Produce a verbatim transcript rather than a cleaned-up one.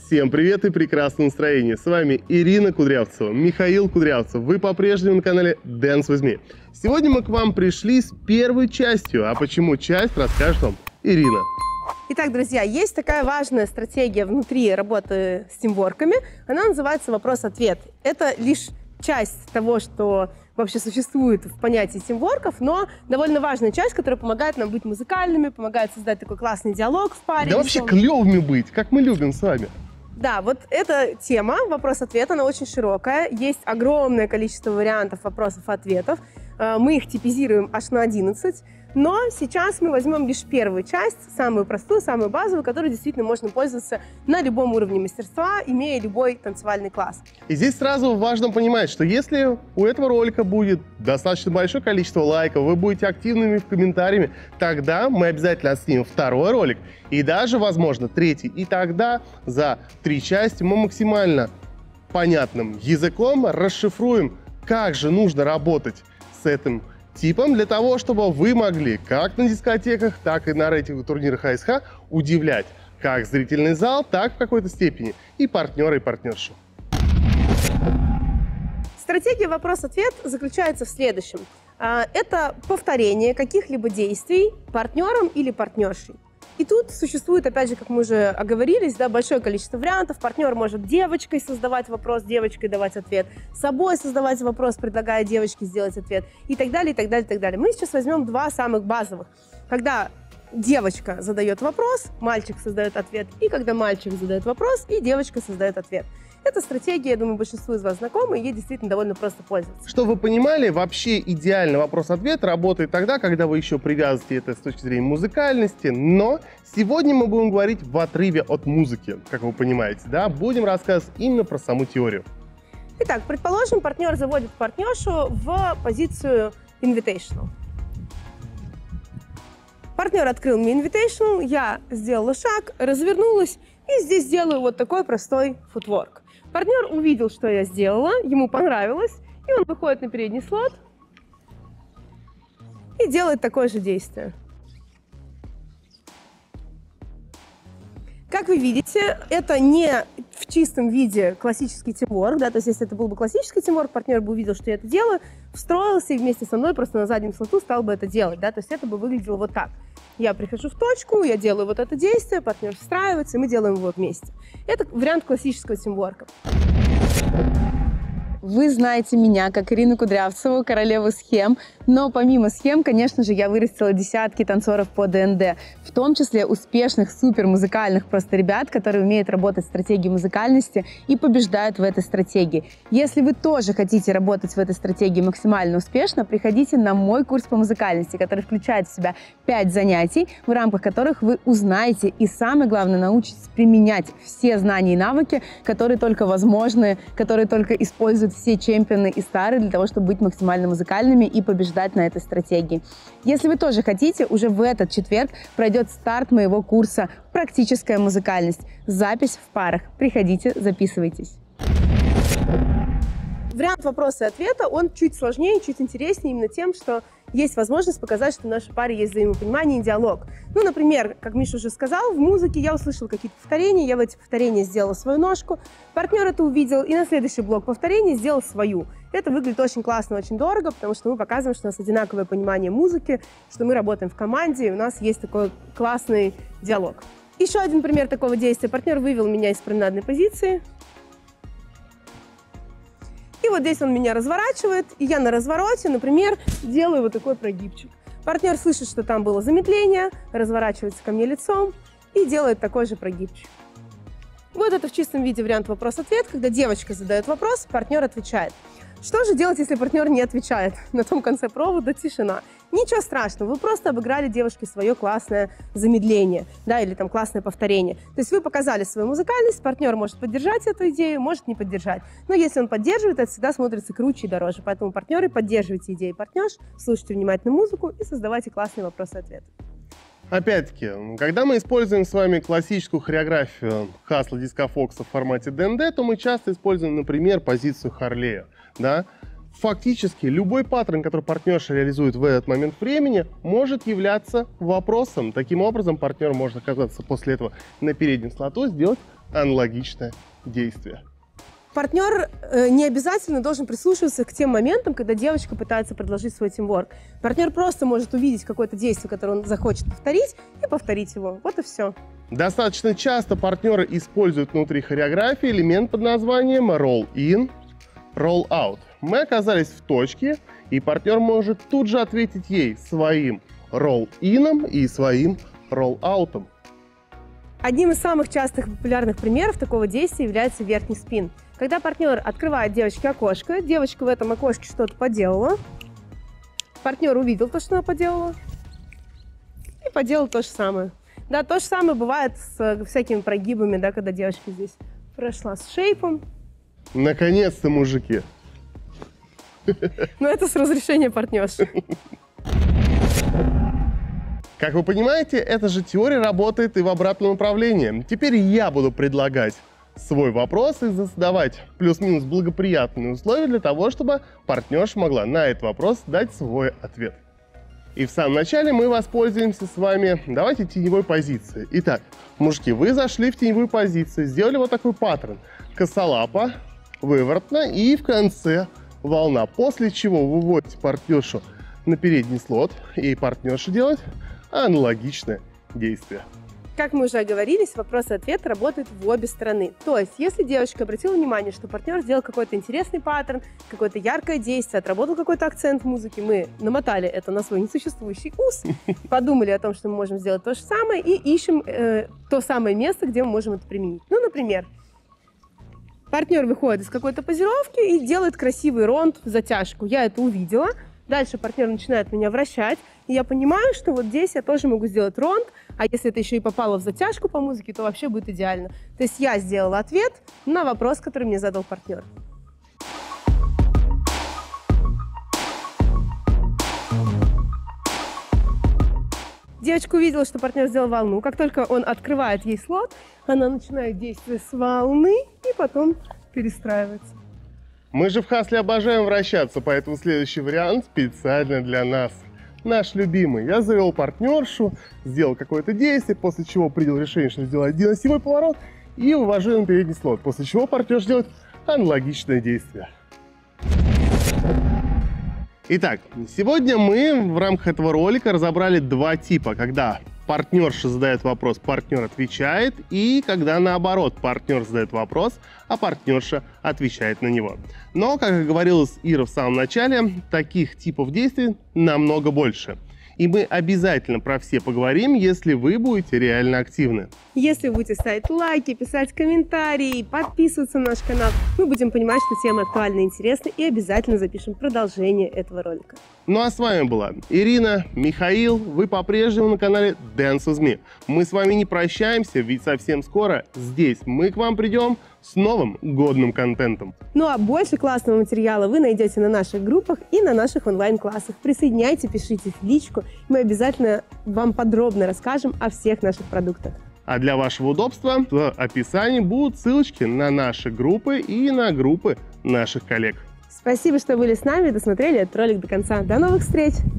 Всем привет и прекрасное настроение. С вами Ирина Кудрявцева, Михаил Кудрявцев. Вы по-прежнему на канале Dance With Me. Сегодня мы к вам пришли с первой частью. А почему часть, расскажет вам Ирина. Итак, друзья, есть такая важная стратегия внутри работы с тимворками. Она называется вопрос-ответ. Это лишь часть того, что вообще существует в понятии тимворков, но довольно важная часть, которая помогает нам быть музыкальными, помогает создать такой классный диалог в паре. Да вообще клевыми быть, как мы любим с вами. Да, вот эта тема, вопрос-ответ, она очень широкая. Есть огромное количество вариантов вопросов-ответов. Мы их типизируем аж на одиннадцать. Но сейчас мы возьмем лишь первую часть, самую простую, самую базовую, которой действительно можно пользоваться на любом уровне мастерства, имея любой танцевальный класс. И здесь сразу важно понимать, что если у этого ролика будет достаточно большое количество лайков, вы будете активными в комментариями, тогда мы обязательно снимем второй ролик и даже, возможно, третий. И тогда за три части мы максимально понятным языком расшифруем, как же нужно работать с этим типом для того, чтобы вы могли как на дискотеках, так и на рейтинговых турнирах эй эс эйч удивлять как зрительный зал, так в какой-то степени и партнера, и партнершу. Стратегия вопрос-ответ заключается в следующем. Это повторение каких-либо действий партнером или партнершей. И тут существует, опять же, как мы уже оговорились, да, большое количество вариантов. Партнер может девочкой создавать вопрос, девочкой давать ответ, собой создавать вопрос, предлагая девочке сделать ответ, и так далее, и так далее, и так далее. Мы сейчас возьмем два самых базовых. Когда девочка задает вопрос, мальчик создает ответ, и когда мальчик задает вопрос, и девочка создает ответ. Эта стратегия, я думаю, большинству из вас знакома, и ей действительно довольно просто пользоваться. Чтобы вы понимали, вообще идеальный вопрос-ответ работает тогда, когда вы еще привязываете это с точки зрения музыкальности, но сегодня мы будем говорить в отрыве от музыки, как вы понимаете, да, будем рассказывать именно про саму теорию. Итак, предположим, партнер заводит партнершу в позицию invitational. Партнер открыл мне invitational, я сделала шаг, развернулась, и здесь делаю вот такой простой футворк. Партнер увидел, что я сделала, ему понравилось, и он выходит на передний слот и делает такое же действие. Как вы видите, это не в чистом виде классический тимворк, да, то есть если это был бы классический тимворк, партнер бы увидел, что я это делаю, встроился и вместе со мной просто на заднем слоту стал бы это делать, да, то есть это бы выглядело вот так. Я прихожу в точку, я делаю вот это действие, партнер встраивается, и мы делаем его вместе. Это вариант классического тимворка. Вы знаете меня как Ирину Кудрявцеву, королеву схем, но помимо схем, конечно же, я вырастила десятки танцоров по дэ эн дэ, в том числе успешных, супер музыкальных просто ребят, которые умеют работать в стратегии музыкальности и побеждают в этой стратегии. Если вы тоже хотите работать в этой стратегии максимально успешно, приходите на мой курс по музыкальности, который включает в себя пять занятий, в рамках которых вы узнаете и, самое главное, научитесь применять все знания и навыки, которые только возможны, которые только используют все чемпионы и стары для того, чтобы быть максимально музыкальными и побеждать на этой стратегии. Если вы тоже хотите, уже в этот четверг пройдет старт моего курса «Практическая музыкальность». Запись в парах. Приходите, записывайтесь. Вариант вопроса и ответа, он чуть сложнее, чуть интереснее именно тем, что есть возможность показать, что в нашей паре есть взаимопонимание и диалог. Ну, например, как Миша уже сказал, в музыке я услышала какие-то повторения, я в эти повторения сделала свою ножку, партнер это увидел и на следующий блок повторений сделал свою. Это выглядит очень классно, очень дорого, потому что мы показываем, что у нас одинаковое понимание музыки, что мы работаем в команде, и у нас есть такой классный диалог. Еще один пример такого действия. Партнер вывел меня из променадной позиции. И вот здесь он меня разворачивает, и я на развороте, например, делаю вот такой прогибчик. Партнер слышит, что там было замедление, разворачивается ко мне лицом и делает такой же прогибчик. Вот это в чистом виде вариант вопрос-ответ, когда девочка задает вопрос, партнер отвечает. Что же делать, если партнер не отвечает? На том конце провода тишина. Ничего страшного, вы просто обыграли девушке свое классное замедление, да, или там классное повторение. То есть вы показали свою музыкальность, партнер может поддержать эту идею, может не поддержать. Но если он поддерживает, это всегда смотрится круче и дороже. Поэтому партнеры, поддерживайте идеи партнерш, слушайте внимательно музыку и создавайте классные вопросы-ответы. Опять-таки, когда мы используем с вами классическую хореографию Хасла Диско Фокса в формате дэ эн дэ, то мы часто используем, например, позицию Харлея. Да? Фактически, любой паттерн, который партнерша реализует в этот момент времени, может являться вопросом. Таким образом, партнер может оказаться после этого на переднем слоту, сделать аналогичное действие. Партнер э, не обязательно должен прислушиваться к тем моментам, когда девочка пытается предложить свой тимворк. Партнер просто может увидеть какое-то действие, которое он захочет повторить, и повторить его. Вот и все. Достаточно часто партнеры используют внутри хореографии элемент под названием roll-in, roll-out. Мы оказались в точке, и партнер может тут же ответить ей своим roll-in и своим roll-out. Одним из самых частых и популярных примеров такого действия является верхний спин. Когда партнер открывает девочке окошко, девочка в этом окошке что-то поделала, партнер увидел то, что она поделала, и поделал то же самое. Да, то же самое бывает с всякими прогибами, да, когда девочка здесь прошла с шейпом. Наконец-то, мужики. Но это с разрешения партнерши. Как вы понимаете, эта же теория работает и в обратном направлении. Теперь я буду предлагать свой вопрос и задавать плюс-минус благоприятные условия для того, чтобы партнерша могла на этот вопрос дать свой ответ. И в самом начале мы воспользуемся с вами, давайте, теневой позиции. Итак, мужики, вы зашли в теневую позицию, сделали вот такой паттерн. Косолапа, выворотно и в конце волна. После чего выводите партнершу на передний слот, и партнерша делает аналогичное действие. Как мы уже оговорились, вопрос и ответ работает в обе стороны. То есть, если девочка обратила внимание, что партнер сделал какой-то интересный паттерн, какое-то яркое действие, отработал какой-то акцент в музыке, мы намотали это на свой несуществующий ус, подумали о том, что мы можем сделать то же самое, и ищем э, то самое место, где мы можем это применить. Ну, например, партнер выходит из какой-то позировки и делает красивый ронд в затяжку. Я это увидела. Дальше партнер начинает меня вращать, и я понимаю, что вот здесь я тоже могу сделать ронд, а если это еще и попало в затяжку по музыке, то вообще будет идеально. То есть я сделала ответ на вопрос, который мне задал партнер. Девочка увидела, что партнер сделал волну. Как только он открывает ей слот, она начинает действие с волны и потом перестраивается. Мы же в хасле обожаем вращаться, поэтому следующий вариант специально для нас. Наш любимый. Я завел партнершу, сделал какое-то действие, после чего принял решение, что сделать один осевой поворот и вывожу на передний слот, после чего партнер делает аналогичное действие. Итак, сегодня мы в рамках этого ролика разобрали два типа, когда партнерша задает вопрос, партнер отвечает, и когда наоборот, партнер задает вопрос, а партнерша отвечает на него. Но, как и говорилось Ира в самом начале, таких типов действий намного больше. И мы обязательно про все поговорим, если вы будете реально активны. Если вы будете ставить лайки, писать комментарии, подписываться на наш канал, мы будем понимать, что тема актуальна и интересна, и обязательно запишем продолжение этого ролика. Ну а с вами была Ирина, Михаил, вы по-прежнему на канале Dance With Me. Мы с вами не прощаемся, ведь совсем скоро здесь мы к вам придем с новым годным контентом. Ну а больше классного материала вы найдете на наших группах и на наших онлайн-классах. Присоединяйте, пишите в личку, мы обязательно вам подробно расскажем о всех наших продуктах. А для вашего удобства в описании будут ссылочки на наши группы и на группы наших коллег. Спасибо, что были с нами и досмотрели этот ролик до конца. До новых встреч!